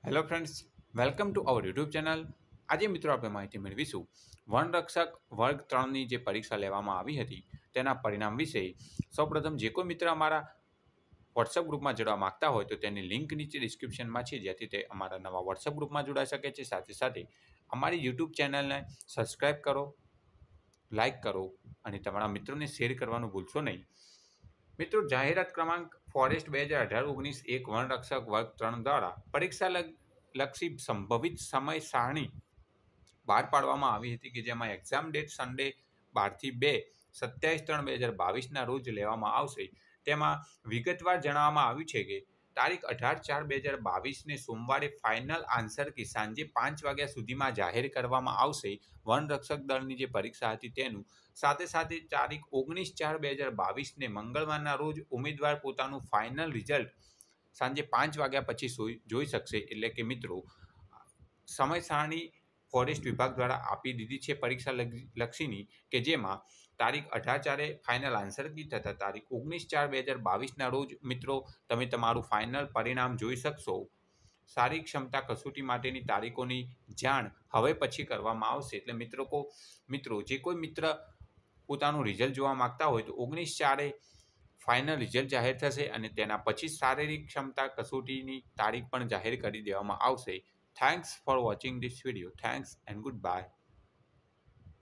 Hello friends, welcome to our YouTube channel. આજે મિત્રો આપણે માહિતી મેળવીશું વનરક્ષક વર્ગ 3ની જે પરીક્ષા લેવામાં આવી હતી તેના પરિણામ વિશે। સૌપ્રથમ જે કોઈ મિત્ર અમારા વોટ્સઅપ ગ્રુપમાં જોડવા માગતા હોય તો તેની લિંક નીચે ડિસ્ક્રિપ્શનમાં છે, જેથી તે અમારા નવા વોટ્સઅપ ગ્રુપમાં જોડાઈ શકે છે। સાથે સાથે અમારી યુટ્યુબ ચેનલને સબસ્ક્રાઈબ કરો, લાઇક કરો અને તમારા મિત્રોને શેર કરવાનું ભૂલશો નહીં। મિત્રો, જાહેરાત ક્રમાંક ફોરેસ્ટ 2018-19 એક વનરક્ષક વર્ગ 3 દ્વારા પરીક્ષા લક્ષી સંભવિત સમય સારણી બહાર પાડવામાં આવી હતી કે જેમાં એક્ઝામ ડેટ સન્ડે 12/2/27/3/2022ના રોજ લેવામાં આવશે। તેમાં વિગતવાર જણાવવામાં આવ્યું છે કે તારીખ 18/4/2022ને સોમવારે ફાઇનલ આન્સર કી સાંજે 5 વાગ્યા સુધીમાં જાહેર કરવામાં આવશે। વનરક્ષક દળની જે પરીક્ષા હતી તેનું સાથે સાથે તારીખ 19/4/2022ને મંગળવારના રોજ ઉમેદવાર પોતાનું ફાઇનલ રિઝલ્ટ સાંજે 5 વાગ્યા પછી જોઈ શકશે। એટલે કે મિત્રો, સમય સારણી ફોરેસ્ટ વિભાગ દ્વારા આપી દીધી છે પરીક્ષા લક્ષીની, કે જેમાં તારીખ 18/4 ફાઇનલ આન્સર કી તથા તારીખ 19/4/2022ના રોજ મિત્રો તમે તમારું ફાઇનલ પરિણામ જોઈ શકશો। શારીરિક ક્ષમતા કસોટી માટેની તારીખોની જાણ હવે પછી કરવામાં આવશે। એટલે મિત્રો જે કોઈ મિત્ર પોતાનું રિઝલ્ટ જોવા માગતા હોય તો 19/4 ફાઇનલ રિઝલ્ટ જાહેર થશે અને તેના પછી શારીરિક ક્ષમતા કસોટીની તારીખ પણ જાહેર કરી દેવામાં આવશે। Thanks for watching this video. Thanks and good bye.